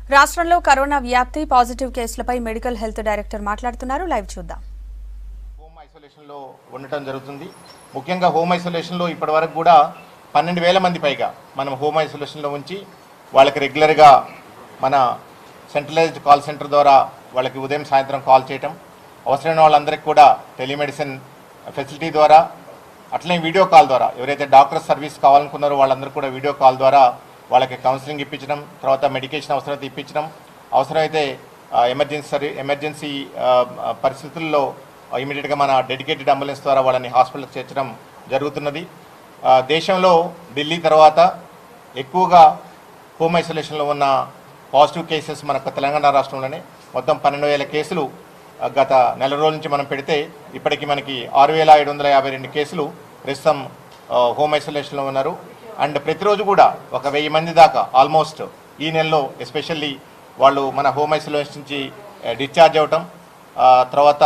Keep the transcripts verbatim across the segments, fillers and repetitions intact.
రాష్ట్రంలో కరోనా వ్యాప్తి పాజిటివ్ కేసులపై మెడికల్ హెల్త్ డైరెక్టర్ మాట్లాడుతున్నారు. లైవ్ చూద్దాం. హోమ్ ఐసోలేషన్ లో ఉండటం జరుగుతుంది. ముఖ్యంగా హోమ్ ఐసోలేషన్ లో ఇప్పటివరకు కూడా పన్నెండు వేల మంది పైగా మనం హోమ్ ఐసోలేషన్ లో ఉంచి వాళ్ళకి రెగ్యులర్ గా మన సెంట్రలైజ్డ్ కాల్ సెంటర్ ద్వారా వాళ్ళకి ఉదయం సాయంత్రం కాల్ చేయటం, అవసరమైన వాళ్ళందరికీ కూడా టెలిమెడిసిన్ ఫెసిలిటీ ద్వారా అట్లనే వీడియో కాల్ ద్వారా ఎవరైతే డాక్టర్ సర్వీస్ కావాలనుకున్నారో వాళ్ళందరూ కూడా వీడియో కాల్ ద్వారా వాళ్ళకి కౌన్సిలింగ్ ఇప్పించడం, తర్వాత మెడికేషన్ అవసరమైతే ఇప్పించడం, అవసరమైతే ఎమర్జెన్సీ ఎమర్జెన్సీ పరిస్థితుల్లో ఇమీడియట్గా మన డెడికేటెడ్ అంబులెన్స్ ద్వారా వాళ్ళని హాస్పిటల్కి చేర్చడం జరుగుతున్నది. దేశంలో ఢిల్లీ తర్వాత ఎక్కువగా హోమ్ ఐసోలేషన్లో ఉన్న పాజిటివ్ కేసెస్ మన తెలంగాణ రాష్ట్రంలోనే మొత్తం పన్నెండు వేల కేసులు గత నెల రోజుల నుంచి మనం పెడితే ఇప్పటికి మనకి ఆరు వేల ఏడు వందల యాభై రెండు కేసులు ప్రస్తుతం హోమ్ ఐసోలేషన్లో ఉన్నారు. అండ్ ప్రతిరోజు కూడా ఒక వెయ్యి మంది దాకా ఆల్మోస్ట్ ఈ నెలలో ఎస్పెషల్లీ వాళ్ళు మన హోమ్ ఐసోలేషన్ నుంచి డిశ్చార్జ్ అవ్వటం, తర్వాత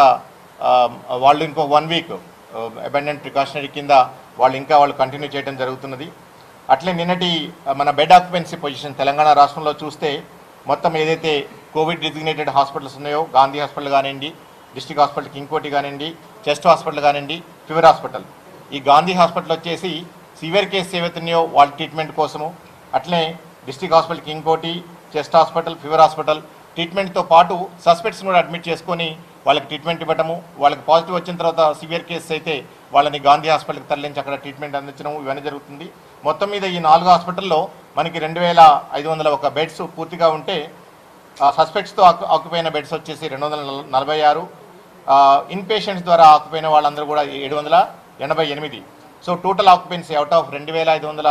వాళ్ళు ఇంకో వన్ వీక్ అబెండెంట్ ప్రికాషనరీ కింద వాళ్ళు ఇంకా వాళ్ళు కంటిన్యూ చేయడం జరుగుతున్నది. అట్లే నిన్నటి మన బెడ్ ఆక్యుపెన్సీ పొజిషన్ తెలంగాణ రాష్ట్రంలో చూస్తే మొత్తం ఏదైతే కోవిడ్ డిజిగ్నేటెడ్ హాస్పిటల్స్ ఉన్నాయో, గాంధీ హాస్పిటల్ కానివ్వండి, డిస్ట్రిక్ట్ హాస్పిటల్ కింగ్కోటి కానివ్వండి, చెస్ట్ హాస్పిటల్ కానివ్వండి, ఫీవర్ హాస్పిటల్, ఈ గాంధీ హాస్పిటల్ వచ్చేసి సివియర్ కేసు ఏవైతున్నాయో వాళ్ళ ట్రీట్మెంట్ కోసము, అట్లనే district hospital Kingkoti, chest hospital, fever hospital ట్రీట్మెంట్తో పాటు సస్పెక్ట్స్ కూడా అడ్మిట్ చేసుకొని వాళ్ళకి ట్రీట్మెంట్ ఇవ్వటము, వాళ్ళకి పాజిటివ్ వచ్చిన తర్వాత సివియర్ కేసెస్ అయితే వాళ్ళని గాంధీ హాస్పిటల్కి తరలించి అక్కడ ట్రీట్మెంట్ అందించడం ఇవన్నీ జరుగుతుంది. మొత్తం మీద ఈ నాలుగు హాస్పిటల్లో మనకి రెండు వేల ఐదు వందల ఒక బెడ్స్ పూర్తిగా ఉంటే సస్పెక్ట్స్తో ఆక్యుపై అయిన బెడ్స్ వచ్చేసి రెండు వందల నలభై ఆరు, ఇన్ పేషెంట్స్ ద్వారా ఆక్యుపై అయిన వాళ్ళందరూ కూడా ఏడు వందల ఎనభై ఎనిమిది. So total occupancy out of రెండు వేల ఐదు వందల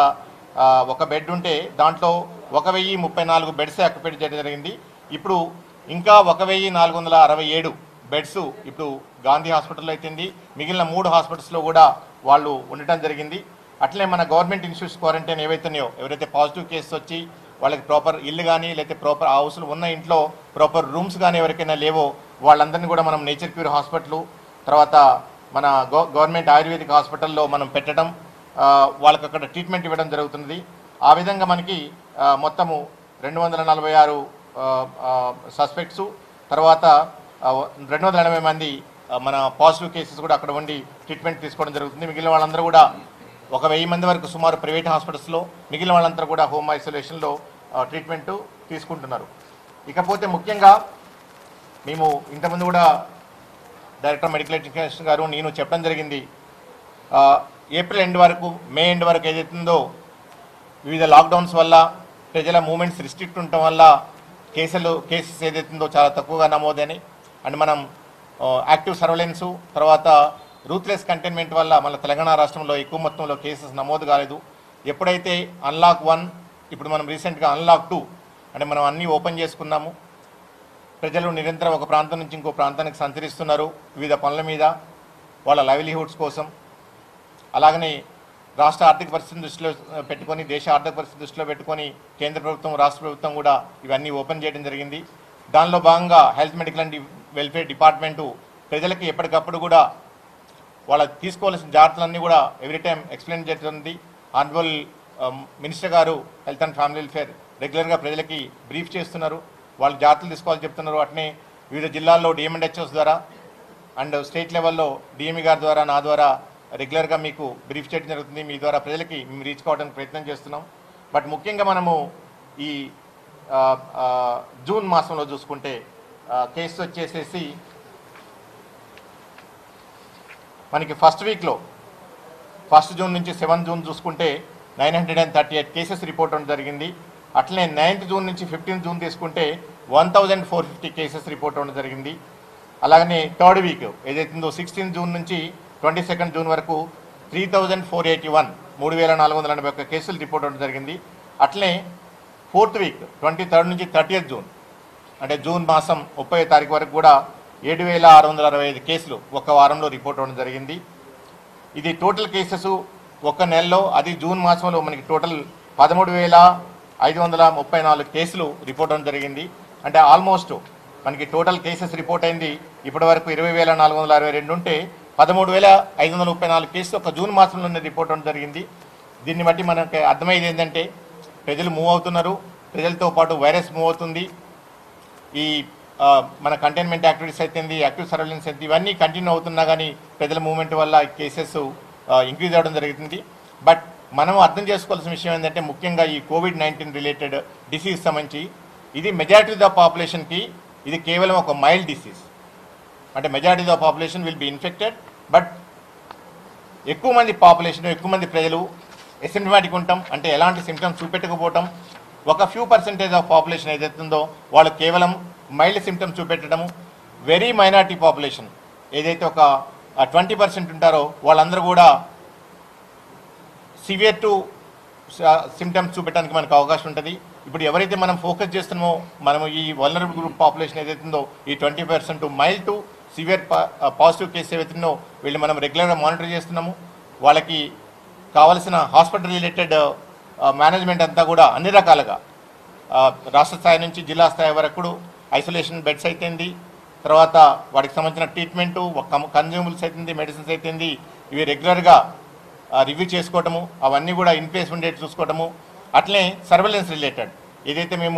ఒక బెడ్ ఉంటే దాంట్లో ఒక వెయ్యి ముప్పై నాలుగు బెడ్స్ ఆక్యుపై చేయడం జరిగింది. ఇప్పుడు ఇంకా ఒక వెయ్యి నాలుగు వందల అరవై ఏడు బెడ్స్ ఇప్పుడు గాంధీ హాస్పిటల్లో అయితేంది, మిగిలిన మూడు హాస్పిటల్స్లో కూడా వాళ్ళు ఉండటం జరిగింది. అట్లనే మన గవర్నమెంట్ ఇన్స్టిట్యూట్స్ క్వారంటైన్ ఏవైతున్నాయో ఎవరైతే పాజిటివ్ కేసెస్ వచ్చి వాళ్ళకి ప్రాపర్ ఇల్లు కానీ లేకపోతే ప్రాపర్ హౌస్లు ఉన్న ఇంట్లో ప్రాపర్ రూమ్స్ కానీ ఎవరికైనా లేవో వాళ్ళందరినీ కూడా మనం నేచర్ క్యూర్ హాస్పిటల్, తర్వాత మన గవ గవర్నమెంట్ ఆయుర్వేదిక్ హాస్పిటల్లో మనం పెట్టడం, వాళ్ళకి అక్కడ ట్రీట్మెంట్ ఇవ్వడం జరుగుతున్నది. ఆ విధంగా మనకి మొత్తము రెండు వందల నలభై ఆరు సస్పెక్ట్స్, తర్వాత రెండు వందల ఎనభై మంది మన పాజిటివ్ కేసెస్ కూడా అక్కడ ఉండి ట్రీట్మెంట్ తీసుకోవడం జరుగుతుంది. మిగిలిన వాళ్ళందరూ కూడా ఒక వెయ్యి మంది వరకు సుమారు ప్రైవేట్ హాస్పిటల్స్లో, మిగిలిన వాళ్ళందరూ కూడా హోమ్ ఐసోలేషన్లో ట్రీట్మెంట్ తీసుకుంటున్నారు. ఇకపోతే ముఖ్యంగా మేము ఇంతకుముందు కూడా డైరెక్టర్ మెడికల్ ఎడ్యుకేషన్ గారు నేను చెప్పడం జరిగింది, ఏప్రిల్ ఎండ్ వరకు మే ఎండ్ వరకు ఏదైతుందో వివిధ లాక్డౌన్స్ వల్ల ప్రజల మూమెంట్స్ రిస్ట్రిక్ట్ ఉండటం వల్ల కేసులు కేసెస్ ఏదైతుందో చాలా తక్కువగా నమోదని, అండ్ మనం యాక్టివ్ సర్వేలెన్సు తర్వాత రూత్లెస్ కంటైన్మెంట్ వల్ల మన తెలంగాణ రాష్ట్రంలో ఎక్కువ మొత్తంలో కేసెస్ నమోదు కాలేదు. ఎప్పుడైతే అన్లాక్ వన్, ఇప్పుడు మనం రీసెంట్గా అన్లాక్ టూ అంటే మనం అన్నీ ఓపెన్ చేసుకున్నాము, ప్రజలు నిరంతరం ఒక ప్రాంతం నుంచి ఇంకో ప్రాంతానికి సంచరిస్తున్నారు వివిధ పనుల మీద వాళ్ళ లైవ్లీహుడ్స్ కోసం. అలాగనే రాష్ట్ర ఆర్థిక పరిస్థితిని దృష్టిలో పెట్టుకొని, దేశ ఆర్థిక పరిస్థితి దృష్టిలో పెట్టుకొని కేంద్ర ప్రభుత్వం రాష్ట్ర ప్రభుత్వం కూడా ఇవన్నీ ఓపెన్ చేయడం జరిగింది. దానిలో భాగంగా health medical and welfare department ప్రజలకి ఎప్పటికప్పుడు కూడా వాళ్ళ తీసుకోవాల్సిన జాగ్రత్తలన్నీ కూడా ఎవ్రీ టైం ఎక్స్ప్లెయిన్ చేస్తుంది. ఆనరబుల్ మినిస్టర్ గారు హెల్త్ అండ్ ఫ్యామిలీ వెల్ఫేర్ రెగ్యులర్గా ప్రజలకి బ్రీఫ్ చేస్తున్నారు, వాళ్ళు జాగ్రత్తలు తీసుకోవాలని చెప్తున్నారు. అట్నే వివిధ జిల్లాల్లో డిఎంఎన్హెచ్ఓస్ ద్వారా అండ్ స్టేట్ లెవెల్లో డిఎంఈ గారి ద్వారా నా ద్వారా రెగ్యులర్గా మీకు బ్రీఫ్ చేయడం జరుగుతుంది. మీ ద్వారా ప్రజలకి మేము రీచ్ కావడానికి ప్రయత్నం చేస్తున్నాం. బట్ ముఖ్యంగా మనము ఈ జూన్ మాసంలో చూసుకుంటే కేసు వచ్చేసేసి మనకి ఫస్ట్ వీక్లో ఫస్ట్ జూన్ నుంచి సెవెంత్ జూన్ చూసుకుంటే nine hundred and thirty eight cases report అవడం జరిగింది. అట్లనే నైన్త్ జూన్ నుంచి ఫిఫ్టీన్త్ జూన్ తీసుకుంటే one thousand four fifty cases report అవ్వడం జరిగింది. అలాగనే థర్డ్ వీక్ ఏదైతుందో సిక్స్టీన్త్ జూన్ నుంచి ట్వంటీ సెకండ్ జూన్ వరకు three thousand four eighty one మూడు వేల నాలుగు వందల ఎనభై ఒక్క కేసులు రిపోర్ట్ అవ్వడం జరిగింది. అట్లనే ఫోర్త్ వీక్ ట్వంటీ థర్డ్ నుంచి థర్టీయత్ జూన్ అంటే జూన్ మాసం ముప్పై తారీఖు వరకు కూడా ఏడు వేల ఆరు వందల అరవై ఐదు కేసులు ఒక వారంలో రిపోర్ట్ అవ్వడం జరిగింది. ఇది టోటల్ కేసెస్ ఒక నెలలో, అది జూన్ మాసంలో మనకి టోటల్ పదమూడు వేల ఐదు వందల ముప్పై నాలుగు కేసులు రిపోర్ట్ అవ్వడం జరిగింది. అంటే ఆల్మోస్ట్ మనకి టోటల్ కేసెస్ రిపోర్ట్ అయింది ఇప్పటి వరకు ఇరవై వేల నాలుగు వందల అరవై రెండు ఉంటే పదమూడు వేల ఐదు వందల ముప్పై నాలుగు కేసులు ఒక జూన్ మాసంలోనే రిపోర్ట్ అవ్వడం జరిగింది. దీన్ని బట్టి మనకి అర్థమయ్యేది ఏంటంటే ప్రజలు మూవ్ అవుతున్నారు, ప్రజలతో పాటు వైరస్ మూవ్ అవుతుంది. ఈ మన కంటైన్మెంట్ యాక్టివిటీస్ అయితేంది, యాక్టివ్ సర్వేలెన్స్ అయితే ఇవన్నీ కంటిన్యూ అవుతున్నా కానీ ప్రజల మూవ్మెంట్ వల్ల కేసెస్ ఇంక్రీజ్ అవ్వడం జరుగుతుంది. బట్ మనం అర్థం చేసుకోవాల్సిన విషయం ఏంటంటే ముఖ్యంగా ఈ కోవిడ్ నైన్టీన్ రిలేటెడ్ డిసీజ్ సంబంధించి ఇది మెజారిటీ ఆఫ్ ద పాపులేషన్కి ఇది కేవలం ఒక మైల్డ్ డిసీజ్. అంటే majority of the population will be infected, but ఎక్కువ మంది పాపులేషన్ ఎక్కువ మంది ప్రజలు ఎసిమ్టమాటిక్ ఉంటాం, అంటే ఎలాంటి సిమ్టమ్స్ చూపెట్టకపోవటం. ఒక ఫ్యూ పర్సెంటేజ్ ఆఫ్ పాపులేషన్ ఏదైతుందో వాళ్ళు కేవలం మైల్డ్ సిమ్టమ్స్ చూపెట్టడము. వెరీ మైనారిటీ పాపులేషన్ ఏదైతే ఒక ట్వంటీ పర్సెంట్ ఉంటారో వాళ్ళందరూ కూడా సివియర్ టు సిమ్టమ్స్ చూపెట్టడానికి మనకు అవకాశం ఉంటుంది. ఇప్పుడు ఎవరైతే మనం ఫోకస్ చేస్తున్నామో మనము ఈ వల్నరబుల్ గ్రూప్ పాపులేషన్ ఏదైతుందో ఈ twenty percent mild to severe positive case ఏవైతుందో వీళ్ళు మనం రెగ్యులర్గా మానిటర్ చేస్తున్నాము. వాళ్ళకి కావలసిన హాస్పిటల్ రిలేటెడ్ మేనేజ్మెంట్ అంతా కూడా అన్ని రకాలుగా రాష్ట్ర స్థాయి నుంచి జిల్లా స్థాయి వరకు ఐసోలేషన్ బెడ్స్ అయితేంది, తర్వాత వాటికి సంబంధించిన ట్రీట్మెంటు, కన్జ్యూమబుల్స్ అయితేంది, మెడిసిన్స్ అయితేంది, ఇవి రెగ్యులర్గా రివ్యూ చేసుకోవటము, అవన్నీ కూడా ఇన్ ప్లేస్ ఉండేది చూసుకోవటము. అట్లనే సర్వేలెన్స్ రిలేటెడ్ ఏదైతే మేము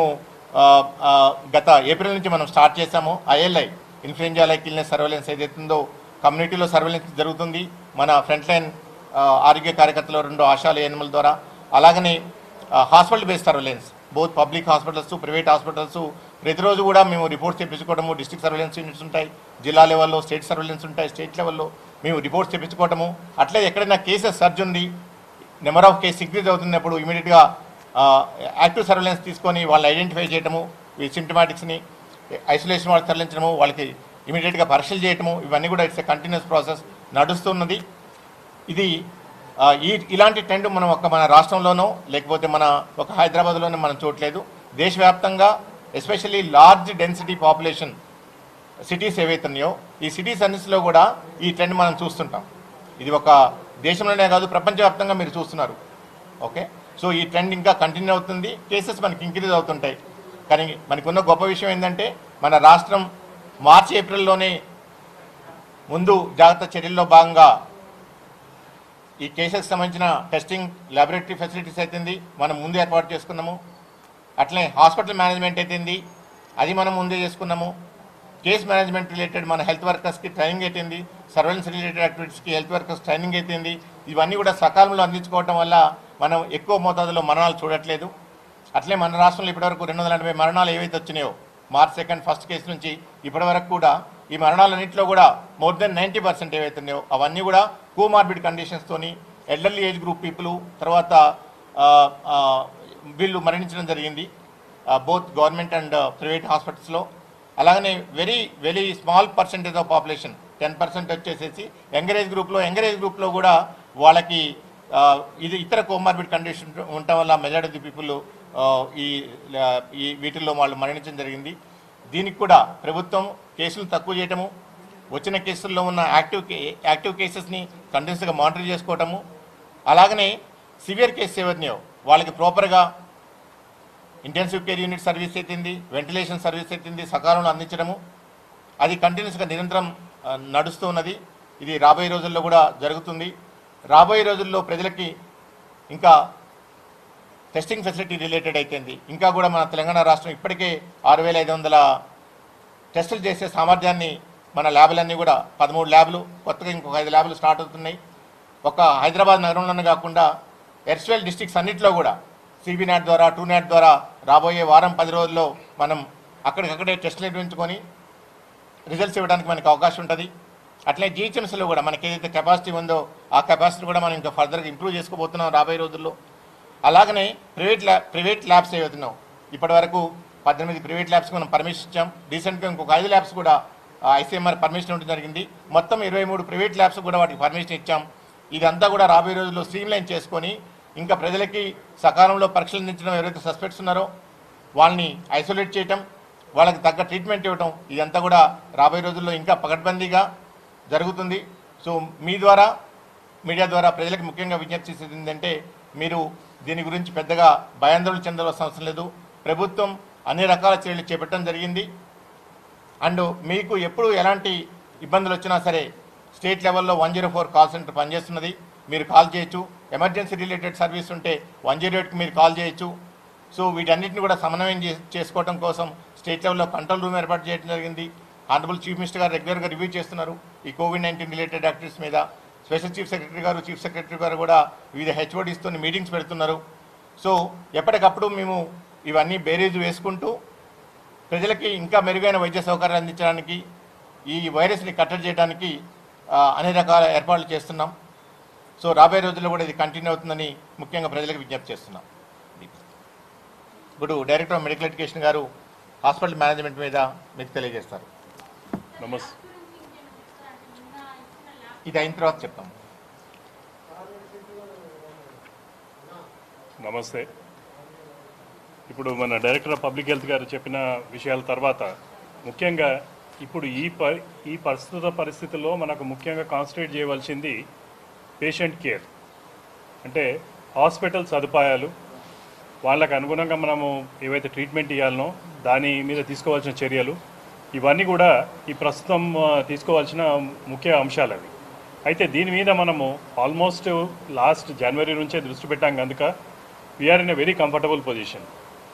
గత ఏప్రిల్ నుంచి మనం స్టార్ట్ చేసామో ILI influenza like illness surveillance ఏదైతుందో కమ్యూనిటీలో సర్వేలెన్స్ జరుగుతుంది మన ఫ్రంట్ లైన్ ఆరోగ్య కార్యకర్తలు రెండు ఆశాలు ఎనిమల ద్వారా. అలాగనే hospital based surveillance both public hospitals private hospitals ప్రతిరోజు కూడా మేము రిపోర్ట్స్ తెప్పించుకోవడము. డిస్ట్రిక్ట్ సర్వేలెన్స్ యూనిట్స్ ఉంటాయి, జిల్లా లెవెల్లో స్టేట్ సర్వేలెన్స్ ఉంటాయి, స్టేట్ లెవెల్లో మేము రిపోర్ట్స్ తెప్పించుకోవటము. అట్లే ఎక్కడైనా కేసెస్ సర్జ్ ఉంది, నెంబర్ ఆఫ్ కేసు ఇంక్రీజ్ అవుతున్నప్పుడు ఇమీడియట్గా యాక్టివ్ సర్వేలెన్స్ తీసుకొని వాళ్ళని ఐడెంటిఫై చేయటము, ఈ సిమ్టమాటిక్స్ని ఐసోలేషన్ వాళ్ళకి తరలించడము, వాళ్ళకి ఇమీడియట్గా పరీక్షలు చేయటము, ఇవన్నీ కూడా ఇట్స్ ఎ కంటిన్యూస్ ప్రాసెస్ నడుస్తున్నది. ఇది ఈ ఇలాంటి ట్రెండ్ మనం ఒక మన రాష్ట్రంలోనో లేకపోతే మన ఒక హైదరాబాద్లోనో మనం చూడలేదు. దేశవ్యాప్తంగా especially large density population cities ఏవైతున్నాయో ఈ సిటీస్ అన్నిటిలో కూడా ఈ ట్రెండ్ మనం చూస్తుంటాం. ఇది ఒక దేశంలోనే కాదు ప్రపంచవ్యాప్తంగా మీరు చూస్తున్నారు. ఓకే, సో ఈ ట్రెండ్ ఇంకా కంటిన్యూ అవుతుంది, కేసెస్ మనకి ఇంక్రీజ్ అవుతుంటాయి. కానీ మనకున్న గొప్ప విషయం ఏంటంటే మన రాష్ట్రం మార్చి ఏప్రిల్లోనే ముందు జాగ్రత్త చర్యల్లో భాగంగా ఈ కేసెస్కి సంబంధించిన టెస్టింగ్ ల్యాబొరేటరీ ఫెసిలిటీస్ అయితేంది మనం ముందు ఏర్పాటు చేసుకున్నాము. అట్లనే హాస్పిటల్ మేనేజ్మెంట్ అయితేంది అది మనం ముందే చేసుకున్నాము. కేస్ మేనేజ్మెంట్ రిలేటెడ్ మన హెల్త్ వర్కర్స్కి ట్రైనింగ్ అయితేంది, సర్వేలెన్స్ రిలేటెడ్ యాక్టివిటీస్కి హెల్త్ వర్కర్స్ ట్రైనింగ్ అయితేంది, ఇవన్నీ కూడా సకాలంలో అందించుకోవటం వల్ల మనం ఎక్కువ మోతాదులో మరణాలు చూడట్లేదు. అట్లే మన రాష్ట్రంలో ఇప్పటివరకు రెండు వందల ఎనభై మరణాలు ఏవైతే వచ్చినాయో మార్చ్ సెకండ్ ఫస్ట్ కేసు నుంచి ఇప్పటి వరకు కూడా ఈ మరణాలన్నింటిలో కూడా మోర్ దెన్ నైంటీ పర్సెంట్ ఏవైతే ఉన్నాయో అవన్నీ కూడా కోమార్బిడ్ కండిషన్స్తోని ఎల్డర్లీ ఏజ్ గ్రూప్ పీపుల్ తర్వాత వీళ్ళు మరణించడం జరిగింది బోత్ గవర్నమెంట్ అండ్ ప్రైవేట్ హాస్పిటల్స్లో. అలాగనే very very small percentage of population ten percent వచ్చేసేసి యంగర్ ఏజ్ గ్రూప్లో యంగర్ ఏజ్ గ్రూప్లో కూడా వాళ్ళకి ఇది ఇతర కోమార్బిడ్ కండిషన్ ఉండటం వల్ల మెజారిటీ ఆఫ్ ది పీపుల్ ఈ ఈ వీటిల్లో వాళ్ళు మరణించడం జరిగింది. దీనికి కూడా ప్రభుత్వం కేసులు తక్కువ చేయటము, వచ్చిన కేసుల్లో ఉన్న యాక్టివ్ యాక్టివ్ కేసెస్ని కంటిన్యూస్గా మానిటర్ చేసుకోవటము, అలాగనే సివియర్ కేసెస్ ఏవన్నాయో వాళ్ళకి ప్రాపర్గా ఇంటెన్సివ్ కేర్ యూనిట్ సర్వీస్ అయితుంది, వెంటిలేషన్ సర్వీస్ అయితుంది సకాలంలో అందించడము, అది కంటిన్యూస్గా నిరంతరం నడుస్తూ ఉన్నది. ఇది రాబోయే రోజుల్లో కూడా జరుగుతుంది. రాబోయే రోజుల్లో ప్రజలకి ఇంకా టెస్టింగ్ ఫెసిలిటీ రిలేటెడ్ అయిపోయింది. ఇంకా కూడా మన తెలంగాణ రాష్ట్రం ఇప్పటికే ఆరు వేల ఐదు వందల టెస్టులు చేసే సామర్థ్యాన్ని మన ల్యాబులన్నీ కూడా పదమూడు ల్యాబులు కొత్తగా ఇంకొక ఐదు ల్యాబులు స్టార్ట్ అవుతున్నాయి. ఒక హైదరాబాద్ నగరంలోనే కాకుండా ఎర్స్వెల్ డిస్ట్రిక్ట్స్ అన్నింటిలో కూడా సిబి నాట్ ద్వారా టూ నాట్ ద్వారా రాబోయే వారం పది రోజుల్లో మనం అక్కడికక్కడే టెస్టులు నిర్వహించుకొని రిజల్ట్స్ ఇవ్వడానికి మనకు అవకాశం ఉంటుంది. అట్లే జిహెచ్ఎంసీలో కూడా మనకి ఏదైతే కెపాసిటీ ఉందో ఆ కెపాసిటీ కూడా మనం ఇంకా ఫర్దర్గా ఇంప్రూవ్ చేసుకోబోతున్నాం రాబోయే రోజుల్లో. అలాగనే ప్రైవేట్ ల్యాబ్ ప్రైవేట్ ల్యాబ్స్ ఏవైతున్నాం ఇప్పటి వరకు పద్దెనిమిది ప్రైవేట్ ల్యాబ్స్కి మనం పర్మిషన్ ఇచ్చాం. రీసెంట్గా ఇంకొక ఐదు ల్యాబ్స్ కూడా ఐసీఎంఆర్ పర్మిషన్ ఇవ్వడం జరిగింది. మొత్తం ఇరవై మూడు ప్రైవేట్ ల్యాబ్స్ కూడా వాటికి పర్మిషన్ ఇచ్చాం. ఇదంతా కూడా రాబోయే రోజుల్లో స్ట్రీమ్లైన్ చేసుకొని ఇంకా ప్రజలకి సకాలంలో పరీక్షలు అందించడం, ఎవరైతే సస్పెక్ట్స్ ఉన్నారో వాళ్ళని ఐసోలేట్ చేయటం, వాళ్ళకి తగ్గ ట్రీట్మెంట్ ఇవ్వటం, ఇదంతా కూడా రాబోయే రోజుల్లో ఇంకా పకడ్బందీగా జరుగుతుంది. సో మీ ద్వారా మీడియా ద్వారా ప్రజలకు ముఖ్యంగా విజ్ఞప్తి చేసేది ఏంటంటే మీరు దీని గురించి పెద్దగా భయాందోళన చెందవలసిన అవసరం లేదు. ప్రభుత్వం అన్ని రకాల చర్యలు చేపట్టడం జరిగింది. అండ్ మీకు ఎప్పుడు ఎలాంటి ఇబ్బందులు వచ్చినా సరే స్టేట్ లెవెల్లో one zero four call centre పనిచేస్తున్నది. మీరు కాల్ చేయొచ్చు. ఎమర్జెన్సీ రిలేటెడ్ సర్వీస్ ఉంటే వన్ జీరో ఎయిట్కి మీరు కాల్ చేయొచ్చు. సో వీటన్నిటిని కూడా సమన్వయం చే చేసుకోవడం కోసం స్టేట్ లెవెల్లో కంట్రోల్ రూమ్ ఏర్పాటు చేయడం జరిగింది. ఆనరబుల్ చీఫ్ మినిస్టర్ గారు రెగ్యులర్గా రివ్యూ చేస్తున్నారు ఈ కోవిడ్ నైన్టీన్ రిలేటెడ్ యాక్టివిటీస్ మీద. స్పెషల్ చీఫ్ సెక్రటరీ గారు చీఫ్ సెక్రటరీ గారు కూడా వివిధ హెచ్ఓడిస్తో మీటింగ్స్ పెడుతున్నారు. సో ఎప్పటికప్పుడు మేము ఇవన్నీ బేరీజు వేసుకుంటూ ప్రజలకి ఇంకా మెరుగైన వైద్య సౌకర్యాలు అందించడానికి, ఈ వైరస్ని కట్టడి చేయడానికి అన్ని రకాల ఏర్పాట్లు చేస్తున్నాం. సో రాబోయే రోజుల్లో కూడా ఇది కంటిన్యూ అవుతుందని ముఖ్యంగా ప్రజలకు విజ్ఞప్తి చేస్తున్నాం. ఇప్పుడు డైరెక్టర్ ఆఫ్ మెడికల్ ఎడ్యుకేషన్ గారు హాస్పిటల్ మేనేజ్మెంట్ మీద మీకు తెలియజేస్తారు. నమస్తే. ఇది అయిన తర్వాత చెప్తాం. నమస్తే. ఇప్పుడు మన డైరెక్టర్ ఆఫ్ పబ్లిక్ హెల్త్ గారు చెప్పిన విషయాల తర్వాత ముఖ్యంగా ఇప్పుడు ఈ ప ఈ ప్రస్తుత పరిస్థితుల్లో మనకు ముఖ్యంగా కాన్సన్ట్రేట్ చేయవలసింది పేషెంట్ కేర్. అంటే హాస్పిటల్ సదుపాయాలు, వాళ్ళకు అనుగుణంగా మనము ఏవైతే ట్రీట్మెంట్ ఇవ్వాలనో దాని మీద తీసుకోవాల్సిన చర్యలు, ఇవన్నీ కూడా ఈ ప్రస్తుతం తీసుకోవాల్సిన ముఖ్య అంశాలు అవి. అయితే దీని మీద మనము ఆల్మోస్ట్ లాస్ట్ జనవరి నుంచే దృష్టి పెట్టాం కనుక we are in a very comfortable position.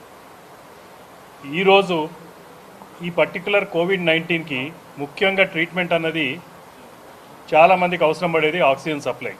ఈరోజు ఈ పర్టికులర్ కోవిడ్ నైన్టీన్కి ముఖ్యంగా ట్రీట్మెంట్ అన్నది చాలామందికి అవసరం పడేది ఆక్సిజన్ సప్లై.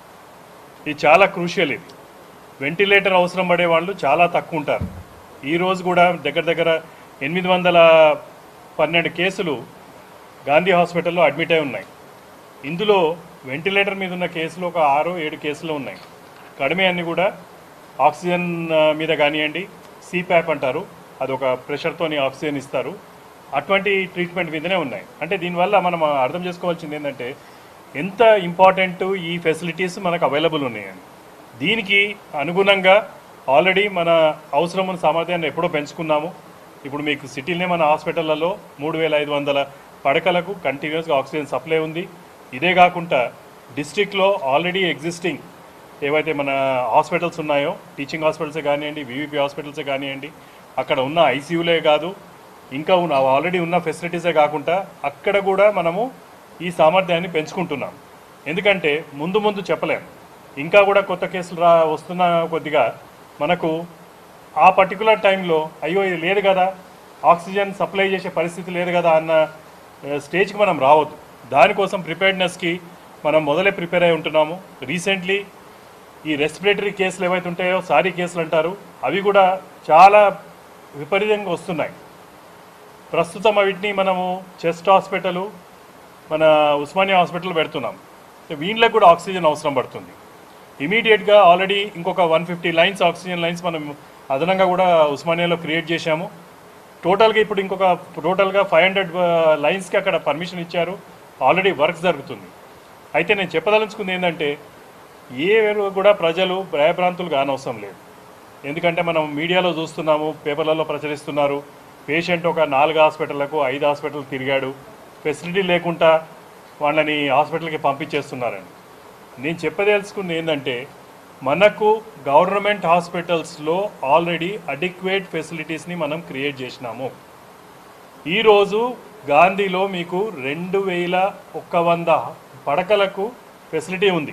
ఇది చాలా క్రూషియల్. ఇది వెంటిలేటర్ అవసరం పడే వాళ్ళు చాలా తక్కువ ఉంటారు. ఈరోజు కూడా దగ్గర దగ్గర ఎనిమిది వందల పన్నెండు కేసులు గాంధీ హాస్పిటల్లో అడ్మిట్ అయి ఉన్నాయి. ఇందులో వెంటిలేటర్ మీద ఉన్న కేసులు ఒక ఆరు ఏడు కేసులు ఉన్నాయి. కడిమే అన్ని కూడా ఆక్సిజన్ మీద కానివ్వండి, సిప్యాప్ అంటారు, అదొక ప్రెషర్తోని ఆక్సిజన్ ఇస్తారు, అటువంటి ట్రీట్మెంట్ మీదనే ఉన్నాయి. అంటే దీనివల్ల మనం అర్థం చేసుకోవాల్సింది ఏంటంటే ఎంత ఇంపార్టెంట్ ఈ ఫెసిలిటీస్ మనకు అవైలబుల్ ఉన్నాయని. దీనికి అనుగుణంగా ఆల్రెడీ మన అవసరం ఉన్న సామర్థ్యాన్ని ఎప్పుడో పెంచుకున్నాము. ఇప్పుడు మీకు సిటీలోనే మన హాస్పిటళ్లలో మూడు వేల ఐదు వందల పడకలకు కంటిన్యూస్గా ఆక్సిజన్ సప్లై ఉంది. ఇదే కాకుండా డిస్ట్రిక్ట్లో ఆల్రెడీ ఎగ్జిస్టింగ్ ఏవైతే మన హాస్పిటల్స్ ఉన్నాయో, టీచింగ్ హాస్పిటల్సే కానివ్వండి, వివిపి హాస్పిటల్సే కానివ్వండి, అక్కడ ఉన్న ఐసీయూలే కాదు, ఇంకా ఉన్న ఆల్రెడీ ఉన్న ఫెసిలిటీసే కాకుండా అక్కడ కూడా మనము ఈ సామర్థ్యాన్ని పెంచుకుంటున్నాం. ఎందుకంటే ముందు ముందు చెప్పలేము, ఇంకా కూడా కొత్త కేసులు రా వస్తున్న కొద్దిగా మనకు ఆ పర్టికులర్ టైంలో అయ్యో ఇది లేదు కదా, ఆక్సిజన్ సప్లై చేసే పరిస్థితి లేదు కదా అన్న స్టేజ్కి మనం రావద్దు. దానికోసం ప్రిపేర్డ్నెస్కి మనం మొదలే ప్రిపేర్ అయి ఉంటున్నాము. రీసెంట్లీ ఈ రెస్పిరేటరీ కేసులు ఏవైతే ఉంటాయో, సారీ కేసులు అంటారు, అవి కూడా చాలా విపరీతంగా వస్తున్నాయి. ప్రస్తుతం వీటిని మనము చెస్ట్ హాస్పిటల్, మన ఉస్మానియా హాస్పిటల్ పెడుతున్నాం. వీళ్ళకి కూడా ఆక్సిజన్ అవసరం పడుతుంది. ఇమీడియట్గా ఆల్రెడీ ఇంకొక one fifty lines oxygen lines మనం అదనంగా కూడా ఉస్మానియాలో క్రియేట్ చేశాము. టోటల్గా ఇప్పుడు ఇంకొక టోటల్గా ఫైవ్ హండ్రెడ్ లైన్స్కి అక్కడ పర్మిషన్ ఇచ్చారు. ఆల్రెడీ వర్క్ జరుగుతుంది. అయితే నేను చెప్పదలుచుకుంది ఏంటంటే ఏ కూడా ప్రజలు భయభ్రాంతులు కానవసరం లేదు. ఎందుకంటే మనం మీడియాలో చూస్తున్నాము, పేపర్లలో ప్రచురిస్తున్నారు, పేషెంట్ ఒక నాలుగు హాస్పిటళ్లకు ఐదు హాస్పిటల్ తిరిగాడు, ఫెసిలిటీ లేకుండా వాళ్ళని హాస్పిటల్కి పంపించేస్తున్నారని. నేను చెప్పదలుచుకుంది ఏంటంటే మనకు గవర్నమెంట్ హాస్పిటల్స్లో ఆల్రెడీ అడిక్వేట్ ఫెసిలిటీస్ని మనం క్రియేట్ చేసినాము. ఈరోజు గాంధీలో మీకు రెండు వేల ఒక్క వంద పడకలకు ఫెసిలిటీ ఉంది.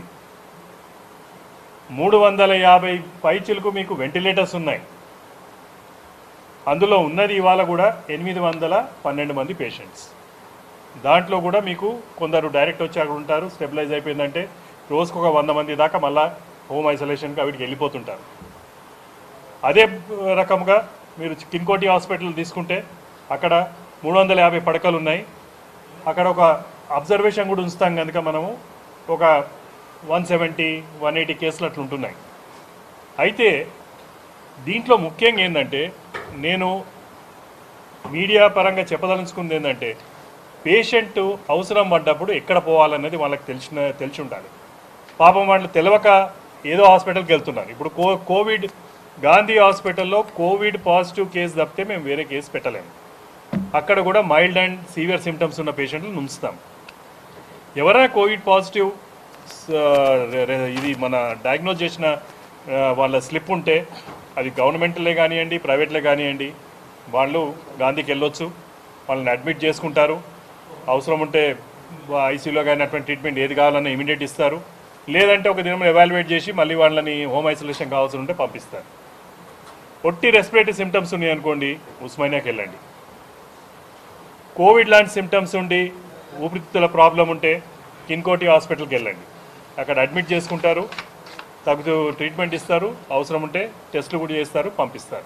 మూడు వందల యాభై పైచిలకు మీకు వెంటిలేటర్స్ ఉన్నాయి. అందులో ఉన్నది ఇవాళ కూడా ఎనిమిది వందల పన్నెండు మంది పేషెంట్స్. దాంట్లో కూడా మీకు కొందరు డైరెక్ట్ వచ్చి అక్కడ ఉంటారు, స్టెబిలైజ్ అయిపోయిందంటే రోజుకు ఒక వంద మంది దాకా మళ్ళీ హోమ్ ఐసోలేషన్కి అవిటికి వెళ్ళిపోతుంటారు. అదే రకంగా మీరు కిన్కోటి హాస్పిటల్ తీసుకుంటే అక్కడ మూడు వందల యాభై పడకలు ఉన్నాయి. అక్కడ ఒక అబ్జర్వేషన్ కూడా ఉంచుతాం కనుక మనము ఒక వన్ సెవెంటీ వన్ ఎయిటీ కేసులు అట్లా ఉంటున్నాయి. అయితే దీంట్లో ముఖ్యంగా ఏంటంటే నేను మీడియా పరంగా చెప్పదలుచుకుంది ఏంటంటే పేషెంట్ అవసరం పడ్డప్పుడు ఎక్కడ పోవాలన్నది వాళ్ళకి తెలిసిన తెలిసి ఉండాలి. పాపం వాళ్ళు తెలియక ఏదో హాస్పిటల్కి వెళ్తున్నారు. ఇప్పుడు కో కోవిడ్ గాంధీ హాస్పిటల్లో కోవిడ్ పాజిటివ్ కేసు తప్పితే మేము వేరే కేసు పెట్టలేము. అక్కడ కూడా మైల్డ్ అండ్ సీవియర్ సిమ్టమ్స్ ఉన్న పేషెంట్లు ఉంచుతాం. ఎవరైనా కోవిడ్ పాజిటివ్ ఇది మన డయాగ్నోజ్ చేసిన వాళ్ళ స్లిప్ ఉంటే అది గవర్నమెంట్లే కానివ్వండి, ప్రైవేట్లే కానివ్వండి, వాళ్ళు గాంధీకి వెళ్ళొచ్చు, వాళ్ళని అడ్మిట్ చేసుకుంటారు. అవసరం ఉంటే ఐసీయూలో కానీ అటువంటి ట్రీట్మెంట్ ఏది కావాలన్నా ఇమీడియట్ ఇస్తారు. లేదంటే ఒక దినం ఎవాల్యుయేట్ చేసి మళ్ళీ వాళ్ళని హోమ్ ఐసోలేషన్ కావాల్సి ఉంటే పంపిస్తారు. ఒట్టి రెస్పిరేటరీ సిమ్టమ్స్ ఉన్నాయి అనుకోండి, ఉస్మానియాకి వెళ్ళండి. కోవిడ్ లాంటి సిమ్టమ్స్ ఉండి ఊపిరితిత్తుల ప్రాబ్లం ఉంటే కిన్కోటి హాస్పిటల్కి వెళ్ళండి. అక్కడ అడ్మిట్ చేసుకుంటారు, తగ్గుతూ ట్రీట్మెంట్ ఇస్తారు, అవసరం ఉంటే టెస్టులు కూడా చేస్తారు, పంపిస్తారు.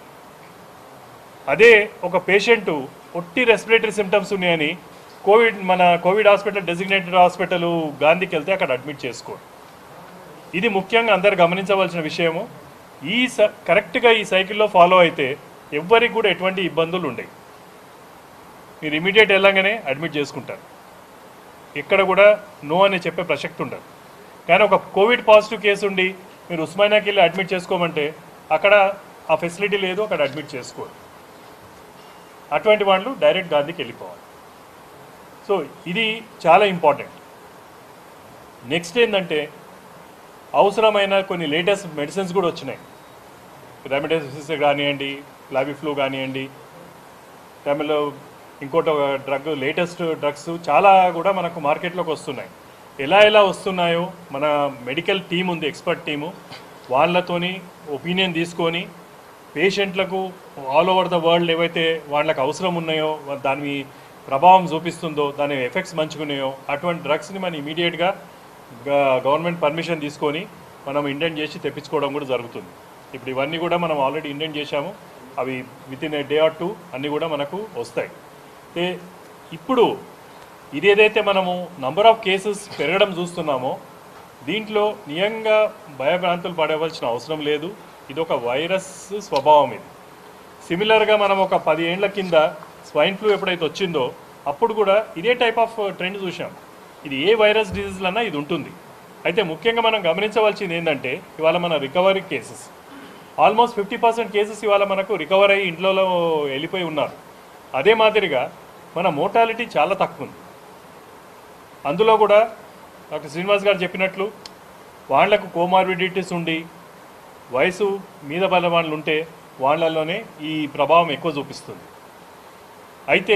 అదే ఒక పేషెంటు ఒట్టి రెస్పిరేటరీ సిమ్టమ్స్ ఉన్నాయని కోవిడ్ మన కోవిడ్ హాస్పిటల్ డెసిగ్నేటెడ్ హాస్పిటల్ గాంధీకి వెళ్తే అక్కడ అడ్మిట్ చేసుకోరు. ఇది ముఖ్యంగా అందరు గమనించవలసిన విషయము. ఈ స కరెక్ట్గా ఈ సైకిల్లో ఫాలో అయితే ఎవ్వరికి కూడా ఎటువంటి ఇబ్బందులు ఉండవు. మీరు ఇమీడియట్ వెళ్ళగానే అడ్మిట్ చేసుకుంటారు, ఎక్కడ కూడా నో అని చెప్పే ప్రసక్తి ఉండదు. కానీ ఒక కోవిడ్ పాజిటివ్ కేసు ఉండి మీరు ఉస్మానియాకి వెళ్ళి అడ్మిట్ చేసుకోమంటే అక్కడ ఆ ఫెసిలిటీ లేదు, అక్కడ అడ్మిట్ చేసుకోరు. అటువంటి వాళ్ళు డైరెక్ట్ గాంధీకి వెళ్ళిపోవాలి. సో ఇది చాలా ఇంపార్టెంట్. నెక్స్ట్ ఏంటంటే అవసరమైన కొన్ని లేటెస్ట్ మెడిసిన్స్ కూడా వచ్చినాయి. రెమిడెసివిర్ కానివ్వండి, ఫ్లావిఫ్లూ కానివ్వండి, తమిళ ఇంకోటి ఒక డ్రగ్, లేటెస్ట్ డ్రగ్స్ చాలా కూడా మనకు మార్కెట్లోకి వస్తున్నాయి. ఎలా ఎలా వస్తున్నాయో మన మెడికల్ టీం ఉంది, ఎక్స్పర్ట్ టీము, వాళ్ళతోని ఒపీనియన్ తీసుకొని పేషెంట్లకు ఆల్ ఓవర్ ద వరల్డ్ ఏవైతే వాళ్ళకి అవసరం ఉన్నాయో, దాని ప్రభావం చూపిస్తుందో, దాని ఎఫెక్ట్స్ మంచుకున్నాయో అటువంటి డ్రగ్స్ని మనం ఇమీడియట్గా గవర్నమెంట్ పర్మిషన్ తీసుకొని మనం ఇండెంట్ చేసి తెప్పించుకోవడం కూడా జరుగుతుంది. ఇప్పుడు ఇవన్నీ కూడా మనం ఆల్రెడీ ఇండెంట్ చేశాము, అవి within a day or two అన్నీ కూడా మనకు వస్తాయి. ఇప్పుడు ఇదేదైతే మనము నంబర్ ఆఫ్ కేసెస్ పెరగడం చూస్తున్నామో దీంట్లో నియంగా భయభ్రాంతులు పడవలసిన అవసరం లేదు. ఇది ఒక వైరస్ స్వభావం. ఇది సిమిలర్గా మనం ఒక పది ఏళ్ల కింద స్వైన్ ఫ్లూ ఎప్పుడైతే వచ్చిందో అప్పుడు కూడా ఇదే టైప్ ఆఫ్ ట్రెండ్ చూసాం. ఇది ఏ వైరస్ డిజీజ్లన్నా ఇది ఉంటుంది. అయితే ముఖ్యంగా మనం గమనించవలసింది ఏంటంటే ఇవాళ మన recovery cases almost fifty percent cases ఇవాళ మనకు రికవర్ అయ్యి ఇంట్లో వెళ్ళిపోయి ఉన్నారు. అదే మాదిరిగా మన మోర్టాలిటీ చాలా తక్కువ ఉంది. అందులో కూడా డాక్టర్ శ్రీనివాస్ గారు చెప్పినట్లు వాళ్లకు కోమార్బిడిటీస్ ఉండి వయసు మీద బల వాళ్ళు ఉంటే వాళ్ళల్లోనే ఈ ప్రభావం ఎక్కువ చూపిస్తుంది. అయితే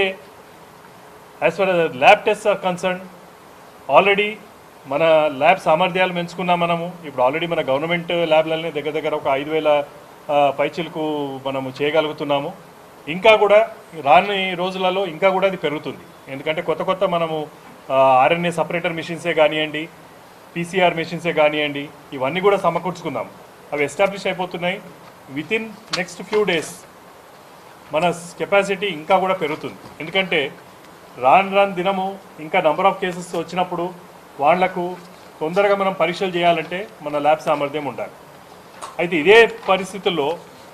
as far lab test are concern already మన ల్యాబ్ సామర్థ్యాలు పెంచుకున్నాం మనము. ఇప్పుడు ఆల్రెడీ మన గవర్నమెంట్ ల్యాబ్లనే దగ్గర దగ్గర ఒక ఐదు వేల పైచిలకు మనము చేయగలుగుతున్నాము. ఇంకా కూడా రాని రోజులలో ఇంకా కూడా అది పెరుగుతుంది. ఎందుకంటే కొత్త కొత్త మనము ఆర్ఎన్ఏ సపరేటర్ మిషన్సే కానివ్వండి, పీసీఆర్ మిషన్సే కానివ్వండి, ఇవన్నీ కూడా సమకూర్చుకుందాం. అవి ఎస్టాబ్లిష్ అయిపోతున్నాయి. Within next few days మన కెపాసిటీ ఇంకా కూడా పెరుగుతుంది. ఎందుకంటే రాను రాను దినము ఇంకా నంబర్ ఆఫ్ కేసెస్ వచ్చినప్పుడు వాళ్లకు తొందరగా మనం పరీక్షలు చేయాలంటే మన ల్యాబ్ సామర్థ్యం ఉండాలి. అయితే ఇదే పరిస్థితుల్లో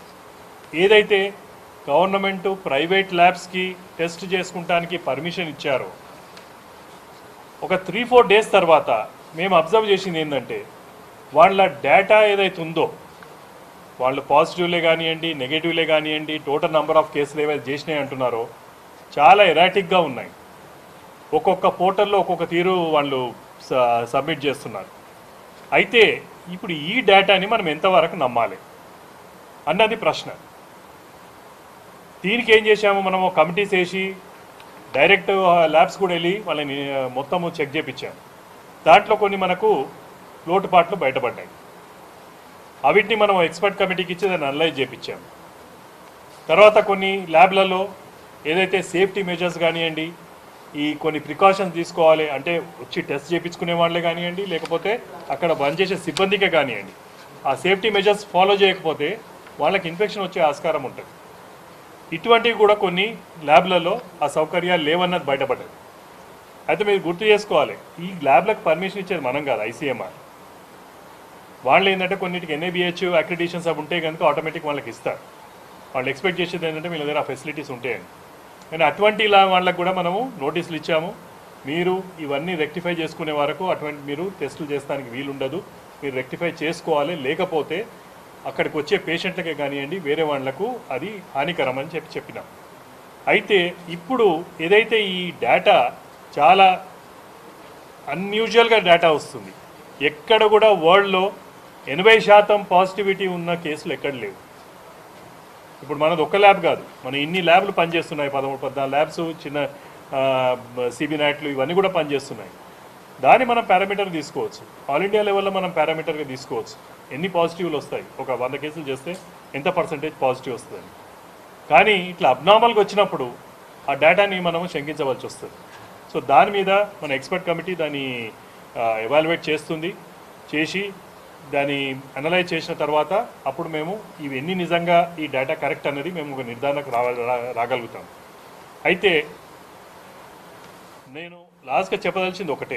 ఏదైతే గవర్నమెంట్ ప్రైవేట్ ల్యాబ్స్కి టెస్ట్ చేసుకుంటానికి పర్మిషన్ ఇచ్చారో ఒక త్రీ ఫోర్ డేస్ తర్వాత మేము అబ్జర్వ్ చేసింది ఏంటంటే వాళ్ళ డేటా ఏదైతే ఉందో వాళ్ళు పాజిటివ్లే కానివ్వండి, నెగిటివ్లే కానివ్వండి, టోటల్ నెంబర్ ఆఫ్ కేసులు ఏవైతే చేసినాయి అంటున్నారో చాలా ఎరాటిక్గా ఉన్నాయి. ఒక్కొక్క పోర్టల్లో ఒక్కొక్క తీరు వాళ్ళు సబ్మిట్ చేస్తున్నారు. అయితే ఇప్పుడు ఈ డేటాని మనం ఎంతవరకు నమ్మాలి అన్నది ప్రశ్న. దీనికి ఏం చేశాము, మనము కమిటీస్ వేసి డైరెక్ట్ ల్యాబ్స్ కూడా వెళ్ళి వాళ్ళని మొత్తము చెక్ చేయించాము. దాంట్లో కొన్ని మనకు లోటుపాట్లు బయటపడ్డాయి. అవిటిని మనం ఎక్స్పర్ట్ కమిటీకి ఇచ్చి దాన్ని అనలైజ్ చేయించాము. తర్వాత కొన్ని ల్యాబ్లలో ఏదైతే సేఫ్టీ మెజర్స్ కానివ్వండి, ఈ కొన్ని ప్రికాషన్స్ తీసుకోవాలి అంటే వచ్చి టెస్ట్ చేయించుకునే వాళ్ళే కానివ్వండి, లేకపోతే అక్కడ బంద్ చేసే సిబ్బందికే కానివ్వండి, ఆ సేఫ్టీ మెజర్స్ ఫాలో చేయకపోతే వాళ్ళకి ఇన్ఫెక్షన్ వచ్చే ఆస్కారం ఉంటుంది. ఇటువంటివి కూడా కొన్ని ల్యాబ్లలో ఆ సౌకర్యాలు లేవన్నది బయటపడ్డది. అయితే మీరు గుర్తు చేసుకోవాలి, ఈ ల్యాబ్లకు పర్మిషన్ ఇచ్చేది మనం కాదు, ఐసీఎంఆర్. వాళ్ళు ఏంటంటే కొన్నిటికి ఎన్ఏబిహెచ్ అక్రిడిషన్స్ అవి ఉంటే కనుక ఆటోమేటిక్ వాళ్ళకి ఇస్తారు. వాళ్ళు ఎక్స్పెక్ట్ చేసేది ఏంటంటే వీళ్ళ దగ్గర ఆ ఫెసిలిటీస్ ఉంటాయని. కానీ అటువంటి ఇలా వాళ్ళకు కూడా మనము నోటీసులు ఇచ్చాము, మీరు ఇవన్నీ రెక్టిఫై చేసుకునే వరకు అటువంటి మీరు టెస్టులు చేస్తానికి వీలుండదు, మీరు రెక్టిఫై చేసుకోవాలి, లేకపోతే అక్కడికి వచ్చే పేషెంట్లకే కానివ్వండి వేరే వాళ్లకు అది హానికరం అని చెప్పి చెప్పినాం. అయితే ఇప్పుడు ఏదైతే ఈ డేటా చాలా అన్యూజువల్గా డేటా వస్తుంది, ఎక్కడ కూడా వరల్డ్లో ఎనభై శాతం పాజిటివిటీ ఉన్న కేసులు ఎక్కడ లేవు. ఇప్పుడు మనది ఒక్క ల్యాబ్ కాదు, మన ఇన్ని ల్యాబ్లు పనిచేస్తున్నాయి, పదమూడు పద్నాలుగు ల్యాబ్స్, చిన్న సిబి నాట్లు ఇవన్నీ కూడా పనిచేస్తున్నాయి. దాన్ని మనం పారామీటర్ తీసుకోవచ్చు, ఆల్ ఇండియా లెవెల్లో మనం పారామీటర్గా తీసుకోవచ్చు. ఎన్ని పాజిటివ్లు వస్తాయి, ఒక వంద కేసులు చేస్తే ఎంత పర్సంటేజ్ పాజిటివ్ వస్తుంది. కానీ ఇట్లా అబ్నార్మల్గా వచ్చినప్పుడు ఆ డేటాని మనము శంకించవలసి వస్తుంది. సో దాని మీద మన ఎక్స్పర్ట్ కమిటీ దాన్ని ఎవాల్యుయేట్ చేస్తుంది. చేసి దాన్ని అనలైజ్ చేసిన తర్వాత అప్పుడు మేము ఇవన్నీ నిజంగా ఈ డేటా కరెక్ట్ అనేది మేము ఒక నిర్ధారణకు రా రాగలుగుతాం. అయితే నేను లాస్ట్గా చెప్పదలిచింది ఒకటే,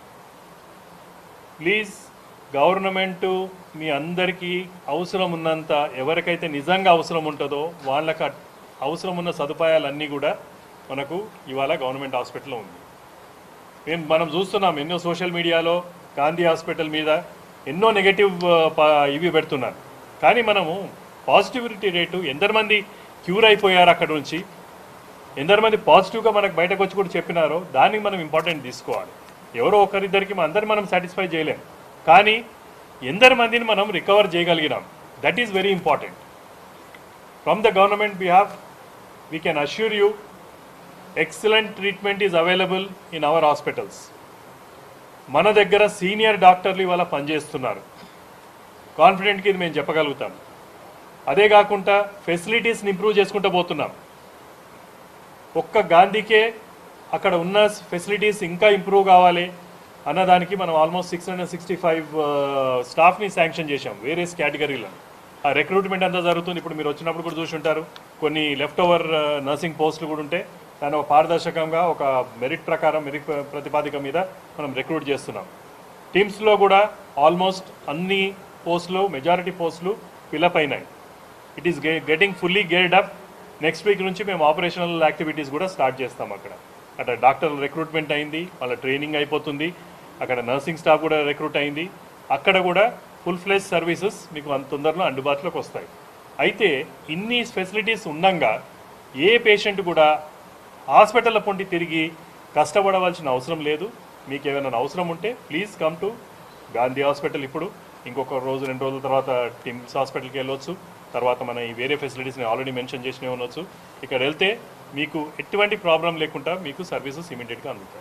ప్లీజ్ గవర్నమెంటు మీ అందరికీ అవసరం ఉన్నంత, ఎవరికైతే నిజంగా అవసరం ఉంటుందో వాళ్ళకి అవసరం ఉన్న సదుపాయాలన్నీ కూడా మనకు ఇవాళ గవర్నమెంట్ హాస్పిటల్లో ఉంది. మేము మనం చూస్తున్నాం ఎన్నో సోషల్ మీడియాలో గాంధీ హాస్పిటల్ మీద ఎన్నో నెగటివ్ ఇవి పెడుతున్నారు. కానీ మనము పాజిటివిటీ రేటు ఎంతమంది క్యూర్ అయిపోయారు అక్కడ నుంచి, ఎంతమంది పాజిటివ్గా మనకు బయటకు వచ్చి కూడా చెప్పినారో దానికి మనం ఇంపార్టెంట్ తీసుకోవాలి. ఎవరో ఒకరిద్దరికి అందరినీ మనం సాటిస్ఫై చేయలేం, కానీ ఎందరి మందిని మనం రికవర్ చేయగలిగినాం, that is very important. From the government behalf we can assure you excellent treatment is available in our hospitals. మన దగ్గర సీనియర్ డాక్టర్లు ఇవాళ పనిచేస్తున్నారు, కాన్ఫిడెంట్గా ఇది మేము చెప్పగలుగుతాం. అదే కాకుండా ఫెసిలిటీస్ని ఇంప్రూవ్ చేసుకుంటూ పోతున్నాం. ఒక్క గాంధీకే అక్కడ ఉన్న ఫెసిలిటీస్ ఇంకా ఇంప్రూవ్ కావాలి అన్నదానికి మనం almost six hundred sixty five స్టాఫ్ని శాంక్షన్ చేశాం వేరియస్ కేటగిరీలో. ఆ రిక్రూట్మెంట్ అంతా జరుగుతుంది. ఇప్పుడు మీరు వచ్చినప్పుడు కూడా చూసి ఉంటారు, కొన్ని లెఫ్ట్ ఓవర్ నర్సింగ్ పోస్టులు కూడా ఉంటే దాని ఒక పారదర్శకంగా ఒక మెరిట్ ప్రకారం మెరిట్ ప్రతిపాదిక మీద మనం రిక్రూట్ చేస్తున్నాం. టీమ్స్లో కూడా ఆల్మోస్ట్ అన్ని పోస్టులు, మెజారిటీ పోస్టులు ఫిలప్ అయినాయి. It is getting fully geared up. Next week నుంచి మేము ఆపరేషనల్ యాక్టివిటీస్ కూడా స్టార్ట్ చేస్తాం. అక్కడ అక్కడ డాక్టర్ల రిక్రూట్మెంట్ అయింది, వాళ్ళ ట్రైనింగ్ అయిపోతుంది, అక్కడ నర్సింగ్ స్టాఫ్ కూడా రిక్రూట్ అయింది. అక్కడ కూడా ఫుల్ ఫ్లెజ్ సర్వీసెస్ మీకు అంత తొందరలో అందుబాటులోకి వస్తాయి. అయితే ఇన్ని ఫెసిలిటీస్ ఉండగా ఏ పేషెంట్ కూడా హాస్పిటల్ పొంటి తిరిగి కష్టపడవలసిన అవసరం లేదు. మీకు ఏమైనా అవసరం ఉంటే please come to Gandhi hospital. ఇప్పుడు ఇంకొక రోజు రెండు రోజుల తర్వాత టిమ్స్ హాస్పిటల్కి వెళ్ళొచ్చు. తర్వాత మన ఈ వేరే ఫెసిలిటీస్ని ఆల్రెడీ మెన్షన్ చేసినవి ఉండొచ్చు. ఇక్కడ వెళ్తే మీకు ఎటువంటి ప్రాబ్లం లేకుండా మీకు సర్వీసెస్ ఇమీడియట్గా అందుతాయి.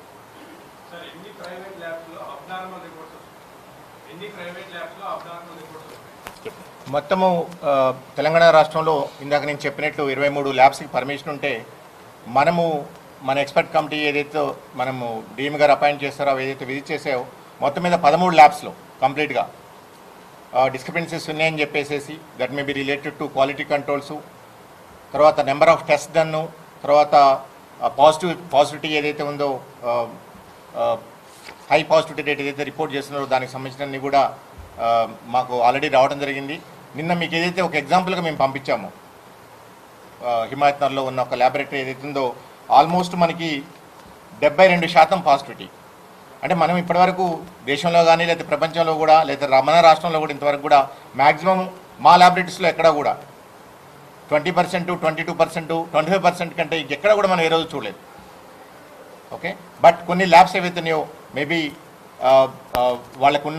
మొత్తము తెలంగాణ రాష్ట్రంలో ఇందాక నేను చెప్పినట్లు ఇరవై మూడు ల్యాబ్స్కి పర్మిషన్ ఉంటే మనము మన ఎక్స్పర్ట్ కమిటీ ఏదైతే మనము డీఎం గారు అపాయింట్ చేస్తారో అవి ఏదైతే విజిట్ చేసావో మొత్తం మీద పదమూడు ల్యాబ్స్లో కంప్లీట్గా డిస్క్రిపెన్సీస్ ఉన్నాయని చెప్పేసేసి that may be related to quality controls, తర్వాత నెంబర్ ఆఫ్ టెస్ట్ దన్ను, తర్వాత పాజిటివ్ పాజిటివిటీ ఏదైతే ఉందో హై పాజిటివిటీ రేట్ ఏదైతే రిపోర్ట్ చేస్తున్నారో దానికి సంబంధించినవి కూడా మాకు ఆల్రెడీ రావడం జరిగింది. నిన్న మీకు ఏదైతే ఒక ఎగ్జాంపుల్గా మేము పంపించామో హిమాయత్నగర్లో ఉన్న ఒక ల్యాబొరేటరీ ఏదైతే ఉందో ఆల్మోస్ట్ మనకి డెబ్బై రెండు శాతం పాజిటివిటీ. అంటే మనం ఇప్పటివరకు దేశంలో కానీ లేదా ప్రపంచంలో కూడా లేదా మన రాష్ట్రంలో కూడా ఇంతవరకు కూడా మ్యాక్సిమం మా ల్యాబొరేటరీస్లో ఎక్కడ కూడా twenty percent twenty two percent twenty five percent కంటే ఎక్కడ కూడా మనం ఏ రోజు చూడలేదు. ఓకే, బట్ కొన్ని ల్యాబ్స్ ఏవైతున్నాయో మేబీ వాళ్ళకున్న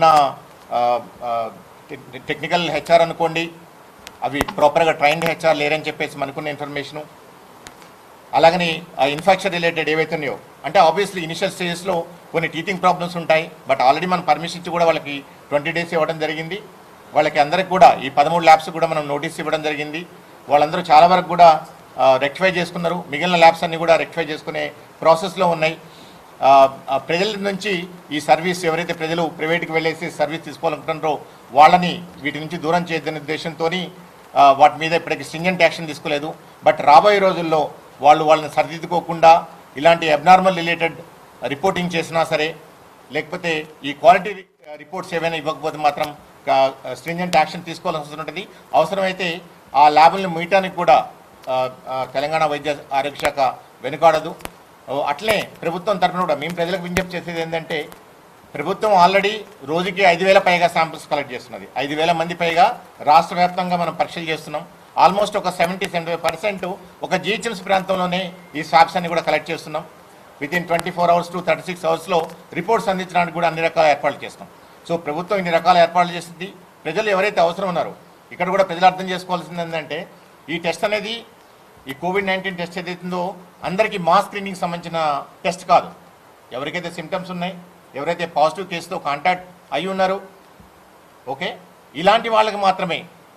టెక్నికల్ హెచ్ఆర్ అనుకోండి, అవి ప్రాపర్గా ట్రైన్డ్ హెచ్ఆర్ లేరని చెప్పేసి మనకున్న ఇన్ఫర్మేషను, అలాగని ఆ ఇన్ఫెక్షన్ రిలేటెడ్ ఏవైతున్నాయో అంటే ఆబ్వియస్లీ ఇనిషియల్ స్టేజెస్లో కొన్ని టీచింగ్ ప్రాబ్లమ్స్ ఉంటాయి. బట్ ఆల్రెడీ మనం పర్మిషన్ ఇచ్చి కూడా వాళ్ళకి ట్వంటీ డేస్ ఇవ్వడం జరిగింది. వాళ్ళకి అందరికి కూడా ఈ పదమూడు ల్యాబ్స్ కూడా మనం నోటీస్ ఇవ్వడం జరిగింది. వాళ్ళందరూ చాలా వరకు కూడా రెక్టిఫై చేసుకున్నారు. మిగిలిన ల్యాబ్స్ అన్నీ కూడా రెక్టిఫై చేసుకునే ప్రాసెస్లో ఉన్నాయి. ప్రజల నుంచి ఈ సర్వీస్ ఎవరైతే ప్రజలు ప్రైవేట్కి వెళ్ళేసి సర్వీస్ తీసుకోవాలనుకుంటున్నారో వాళ్ళని వీటి నుంచి దూరం చేయదనే ఉద్దేశంతో వాటి మీద ఇప్పటికి స్ట్రింజెంట్ యాక్షన్ తీసుకోలేదు. బట్ రాబోయే రోజుల్లో వాళ్ళు వాళ్ళని సరిదిద్దుకోకుండా ఇలాంటి అబ్నార్మల్ రిలేటెడ్ రిపోర్టింగ్ చేసినా సరే, లేకపోతే ఈ క్వాలిటీ రిపోర్ట్స్ ఏవైనా ఇవ్వకపోతే మాత్రం స్ట్రింజెంట్ యాక్షన్ తీసుకోవాల్సి ఉంటుంది. అవసరమైతే ఆ ల్యాబుల్ని ముయ్యటానికి కూడా తెలంగాణ వైద్య ఆరోగ్య శాఖ వెనుకాడదు. అట్లే ప్రభుత్వం తరఫున కూడా మేము ప్రజలకు విజ్ఞప్తి చేసేది ఏంటంటే, ప్రభుత్వం ఆల్రెడీ రోజుకి ఐదు వేల పైగా శాంపిల్స్ కలెక్ట్ చేస్తున్నది. ఐదు వేల మంది పైగా రాష్ట్ర వ్యాప్తంగా మనం పరీక్షలు చేస్తున్నాం. ఆల్మోస్ట్ ఒక సెవెంటీ సెవెంటీ ఫైవ్ పర్సెంట్ ఒక జిహెచ్ఎంసీ ప్రాంతంలోనే ఈ స్వాబ్స్ అన్ని కూడా కలెక్ట్ చేస్తున్నాం. Within twenty four hours to thirty six అవర్స్లో రిపోర్ట్స్ అందించడానికి కూడా అన్ని రకాల ఏర్పాట్లు చేస్తాం. సో ప్రభుత్వం ఇన్ని రకాల ఏర్పాట్లు చేస్తుంది. ప్రజలు ఎవరైతే అవసరం ఉన్నారో ఇక్కడ కూడా ప్రజలు అర్థం చేసుకోవాల్సింది ఏంటంటే, ఈ టెస్ట్ అనేది ఈ కోవిడ్ నైన్టీన్ టెస్ట్ ఏదైతుందో అందరికీ మాస్ స్క్రీనింగ్ సంబంధించిన టెస్ట్ కాదు. ఎవరికైతే సిమ్టమ్స్ ఉన్నాయి, ఎవరైతే పాజిటివ్ కేసుతో కాంటాక్ట్ అయి ఉన్నారో, ఓకే, ఇలాంటి వాళ్ళకి మాత్రమే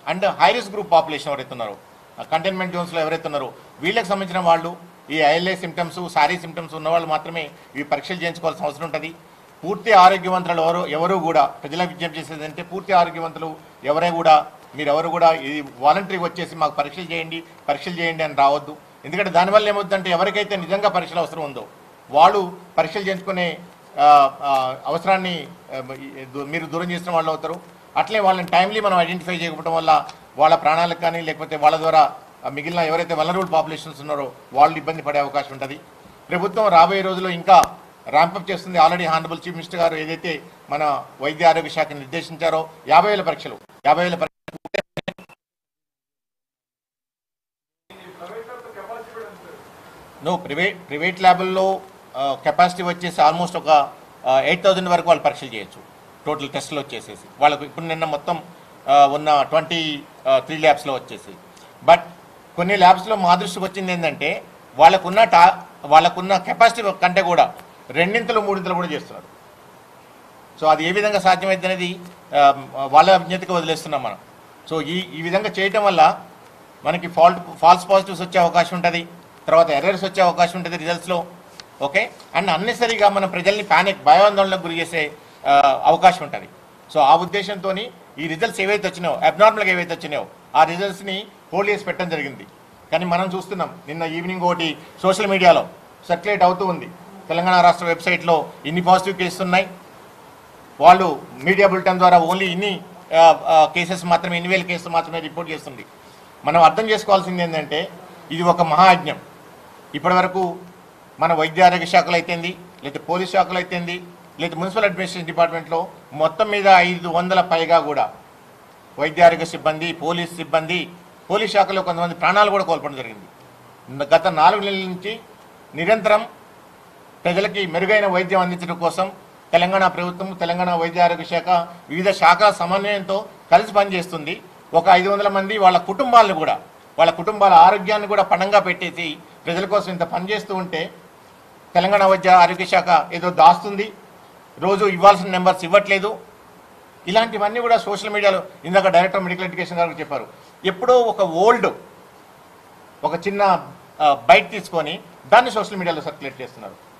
and high risk group population ఎవరైతే ఉన్నారో, కంటైన్మెంట్ జోన్స్లో ఎవరైతే ఉన్నారో వీళ్ళకి సంబంధించిన వాళ్ళు ఈ ఐఎల్ఏ సిమ్టమ్స్, సారీ సిమ్టమ్స్ ఉన్న వాళ్ళు మాత్రమే ఈ పరీక్షలు చేయించుకోవాల్సిన అవసరం ఉంటుంది. పూర్తి ఆరోగ్యవంతులు ఎవరు ఎవరు కూడా ప్రజలకు విజ్ఞప్తి చేసేది అంటే పూర్తి ఆరోగ్యవంతులు ఎవరే కూడా మీరెవరు కూడా ఇది వాలంటరీగా వచ్చేసి మాకు పరీక్షలు చేయండి పరీక్షలు చేయండి అని రావద్దు. ఎందుకంటే దానివల్ల ఏమవుతుందంటే ఎవరికైతే నిజంగా పరీక్షలు అవసరం ఉందో వాళ్ళు పరీక్షలు చేయించుకునే అవసరాన్ని మీరు దూరం చేసిన వాళ్ళు అవుతారు. అట్లే వాళ్ళని టైమ్లీ మనం ఐడెంటిఫై చేయకపోవడం వల్ల వాళ్ళ ప్రాణాలకు కానీ లేకపోతే వాళ్ళ ద్వారా మిగిలిన ఎవరైతే వలనరబుల్ పాపులేషన్స్ ఉన్నారో వాళ్ళు ఇబ్బంది పడే అవకాశం ఉంటుంది. ప్రభుత్వం రాబోయే రోజుల్లో ఇంకా ర్యాంపప్ చేస్తుంది. ఆల్రెడీ హానరబుల్ చీఫ్ మినిస్టర్ గారు ఏదైతే మన వైద్య ఆరోగ్య శాఖ నిర్దేశించారో యాభై వేల పరీక్షలు యాభై వేల నో ప్రైవేట్ ప్రైవేట్ ల్యాబుల్లో కెపాసిటీ వచ్చేసి ఆల్మోస్ట్ ఒక ఎయిట్ థౌజండ్ వరకు వాళ్ళు పరీక్షలు చేయొచ్చు టోటల్ టెస్టులు వచ్చేసేసి వాళ్ళకు. ఇప్పుడు నిన్న మొత్తం ఉన్న ట్వంటీ త్రీ ల్యాబ్స్లో వచ్చేసి. బట్ కొన్ని ల్యాబ్స్లో మా దృష్టికి వచ్చింది ఏంటంటే వాళ్ళకున్న టా వాళ్ళకున్న కెపాసిటీ కంటే కూడా రెండింతలు మూడింతలు కూడా చేస్తున్నారు. సో అది ఏ విధంగా సాధ్యమైంది అనేది వాళ్ళ విజ్ఞతకి వదిలేస్తున్నాం మనం. సో ఈ ఈ విధంగా చేయటం వల్ల మనకి ఫాల్ట్ ఫాల్స్ పాజిటివ్స్ వచ్చే అవకాశం ఉంటుంది, తర్వాత ఎర్రర్స్ వచ్చే అవకాశం ఉంటుంది రిజల్ట్స్లో. ఓకే, అండ్ అన్నెసరీగా మన ప్రజల్ని ప్యానిక్ భయాందోళనకు గురి చేసే అవకాశం ఉంటుంది. సో ఆ ఉద్దేశంతో ఈ రిజల్ట్స్ ఏవైతే వచ్చినాయో అబ్నార్మల్గా ఏవైతే వచ్చినాయో ఆ రిజల్ట్స్ని హోల్డ్ చేసి పెట్టడం జరిగింది. కానీ మనం చూస్తున్నాం నిన్న ఈవినింగ్ ఒకటి సోషల్ మీడియాలో సర్క్యులేట్ అవుతూ ఉంది, తెలంగాణ రాష్ట్ర వెబ్సైట్లో ఇన్ని పాజిటివ్ కేసెస్ ఉన్నాయి, వాళ్ళు మీడియా బులెటిన్ ద్వారా ఓన్లీ ఇన్ని కేసెస్ మాత్రమే ఇన్ని వేల కేసులు మాత్రమే రిపోర్ట్ చేస్తుంది. మనం అర్థం చేసుకోవాల్సింది ఏంటంటే ఇది ఒక మహాయజ్ఞం. ఇప్పటి వరకు మన వైద్య ఆరోగ్య శాఖలు అయితేంది, లేదా పోలీస్ శాఖలు అయితేంది, లేదా మున్సిపల్ అడ్మినిస్ట్రేషన్ డిపార్ట్మెంట్లో మొత్తం మీద ఐదు వందల పైగా కూడా వైద్య ఆరోగ్య సిబ్బంది, పోలీస్ సిబ్బంది, పోలీస్ శాఖలో కొంతమంది ప్రాణాలు కూడా కోల్పోవడం జరిగింది. గత నాలుగు నెలల నుంచి నిరంతరం ప్రజలకి మెరుగైన వైద్యం అందించడం కోసం తెలంగాణ ప్రభుత్వం, తెలంగాణ వైద్య ఆరోగ్య శాఖ వివిధ శాఖల సమన్వయంతో కలిసి పనిచేస్తుంది. ఒక ఐదు వందల మంది వాళ్ళ కుటుంబాలను కూడా వాళ్ళ కుటుంబాల ఆరోగ్యాన్ని కూడా పణంగా పెట్టేసి ప్రజల కోసం ఇంత పనిచేస్తూ ఉంటే తెలంగాణ వైద్య ఆరోగ్య శాఖ ఏదో దాస్తుంది, రోజు ఇవ్వాల్సిన నెంబర్స్ ఇవ్వట్లేదు. ఇలాంటివన్నీ కూడా సోషల్ మీడియాలో ఇందాక డైరెక్టర్ మెడికల్ ఎడ్యుకేషన్ గారు చెప్పారు, ఎప్పుడో ఒక ఓల్డ్ ఒక చిన్న బైట్ తీసుకొని దాన్ని సోషల్ మీడియాలో సర్క్యులేట్ చేస్తున్నారు.